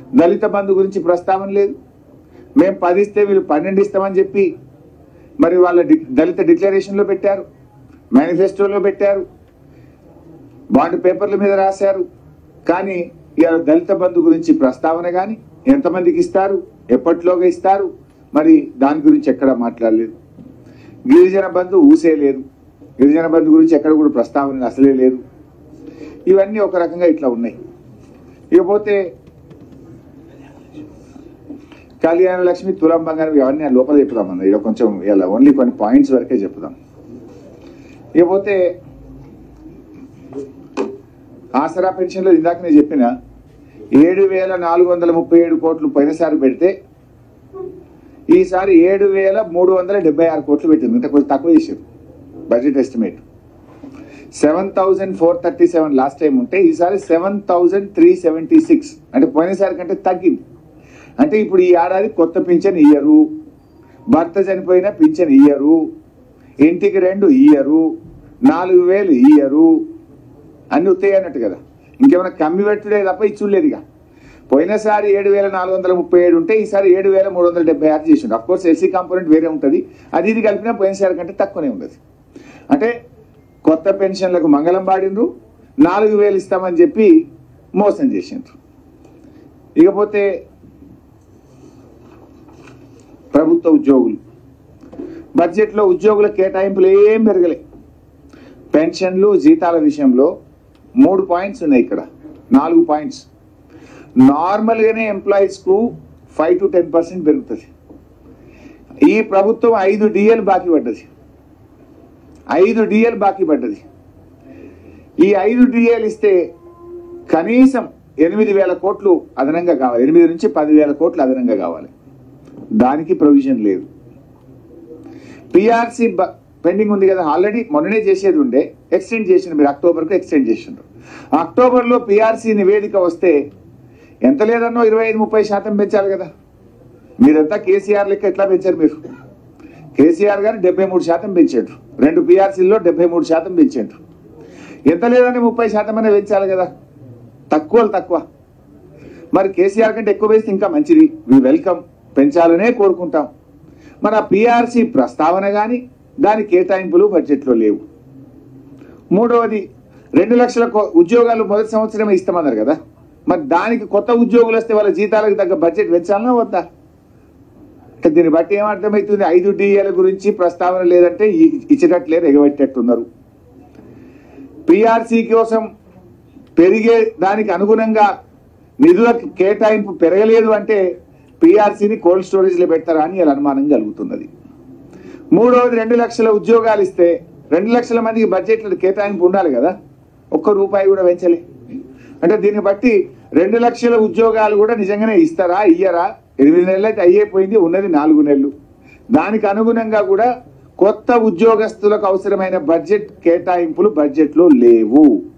దళిత బంధు గురించి ప్రస్తావన లేదు. మేము 10 ఇస్తే వీళ్ళు 12 ఇస్తామని చెప్పి మరి వాళ్ళ దళిత డిక్లరేషన్లో పెట్టారు, మేనిఫెస్టోలో పెట్టారు, బాండ్ పేపర్ల మీద రాశారు. కానీ ఇవాళ దళిత బంధు గురించి ప్రస్తావన కానీ ఎంతమందికి ఇస్తారు, ఎప్పటిలోగా ఇస్తారు, మరి దాని గురించి ఎక్కడ మాట్లాడలేదు. గిరిజన బంధు ఊసే లేదు, గిరిజన బంధు గురించి ఎక్కడ కూడా ప్రస్తావన అసలే లేదు. ఇవన్నీ ఒక రకంగా ఇట్లా ఉన్నాయి. ఇకపోతే కళ్యాణ లక్ష్మి, తులం బంగారం ఇవన్నీ లోపల చెప్పుదామన్నా. ఇలా కొంచెం ఇలా ఓన్లీ కొన్ని పాయింట్స్ వరకే చెప్పుదాం. ఇకపోతే ఆసరా పెన్షన్లో ఇందాక నేను చెప్పిన 7,437 కోట్లు పోయినసారి పెడితే ఈసారి 7,376 కోట్లు పెట్టింది. ఇంత కొంచెం తక్కువ చేశారు బడ్జెట్ ఎస్టిమేట్. 7,437 లాస్ట్ టైం ఉంటే ఈసారి 7,376, అంటే పోయినసారి కంటే తగ్గింది. అంటే ఇప్పుడు ఈ ఏడాది కొత్త పింఛన్ ఇయ్యరు, భర్త చనిపోయినా పింఛన్ ఇయ్యరు, ఇంటికి 2 ఇయ్యరు, 4,000 ఇయ్యరు, అన్ని ఉత్తాయి అన్నట్టు కదా. ఇంకేమైనా కమ్మి పెట్టుడే తప్ప ఇచ్చులేదు. ఇక పోయినసారి 7,437 ఉంటే ఈసారి 7,376 చేసిండు. అఫ్ కోర్స్ ఎస్సీ కాంపోనెంట్ వేరే ఉంటుంది, అది ఇది కలిపినా పోయినసారి కంటే తక్కువనే ఉండదు. అంటే కొత్త పెన్షన్లకు మంగళం పాడిండ్రు, 4,000 ఇస్తామని చెప్పి మోసం చేసిండ్రు. ఇకపోతే ప్రభుత్వ ఉద్యోగులు, బడ్జెట్లో ఉద్యోగుల కేటాయింపులు ఏం పెరగలే. పెన్షన్లు జీతాల విషయంలో 3 పాయింట్స్ ఉన్నాయి, ఇక్కడ 4 పాయింట్స్. నార్మల్గానే ఎంప్లాయీస్కు 5 to 10% పెరుగుతుంది. ఈ ప్రభుత్వం 5 DL బాకీ పడ్డది, 5 DL బాకీ పడ్డది. ఈ 5 DL ఇస్తే కనీసం 8,000 కోట్లు అదనంగా కావాలి, 8 నుంచి 10,000 కోట్లు అదనంగా కావాలి. దానికి ప్రొవిజన్ లేదు. పిఆర్సీ పెండింగ్ ఉంది కదా, ఆల్రెడీ మొన్ననే చేసేది ఉండే, ఎక్స్టెండ్ చేసిండ్రు. మీరు అక్టోబర్కు ఎక్స్టెండ్ చేసిండ్రు. అక్టోబర్లో పిఆర్సీ నివేదిక వస్తే ఎంత లేదన్నో 25-30% పెంచాలి కదా. మీరంతా కేసీఆర్ లెక్క ఎట్లా పెంచారు? మీరు కేసీఆర్ గారు 73% పెంచాడు, 2 పిఆర్సీల్లో 73% పెంచాడు. ఎంత లేదని 30% అనే పెంచాలి కదా. తక్కువ. మరి కేసీఆర్ కంటే ఎక్కువ వేస్తే ఇంకా మంచిది, వి వెల్కమ్, పెంచాలనే కోరుకుంటాం. మరి ఆ పిఆర్సీ ప్రస్తావన కానీ దాని కేటాయింపులు బడ్జెట్లో లేవు. మూడవది 2 లక్షల ఉద్యోగాలు మొదటి సంవత్సరమే ఇస్తామన్నారు కదా. మరి దానికి కొత్త ఉద్యోగులు వస్తే వాళ్ళ జీతాలకు తగ్గ బడ్జెట్ పెంచాలన్నా వద్దా? అంటే దీన్ని బట్టి ఏమర్థమవుతుంది? 5 DL గురించి ప్రస్తావన లేదంటే ఇచ్చేటట్లేరు, ఎగబెట్టేట్టున్నారు. పిఆర్సీ కోసం పెరిగే దానికి అనుగుణంగా నిధుల కేటాయింపు పెరగలేదు అంటే పిఆర్సీని కోల్డ్ స్టోరేజ్లో పెడతారా అని ఇలా అనుమానం కలుగుతున్నది. మూడవది 2 లక్షల ఉద్యోగాలు ఇస్తే 2 లక్షల మందికి బడ్జెట్లో కేటాయింపు ఉండాలి కదా, ₹1 కూడా పెంచలే. అంటే దీన్ని బట్టి 2 లక్షల ఉద్యోగాలు కూడా నిజంగానే ఇస్తారా, ఇయ్యరా? 8 నెలలు అయితే అయ్యేపోయింది, ఉన్నది 4 నెలలు. దానికి అనుగుణంగా కూడా కొత్త ఉద్యోగస్తులకు అవసరమైన బడ్జెట్ కేటాయింపులు బడ్జెట్లో లేవు.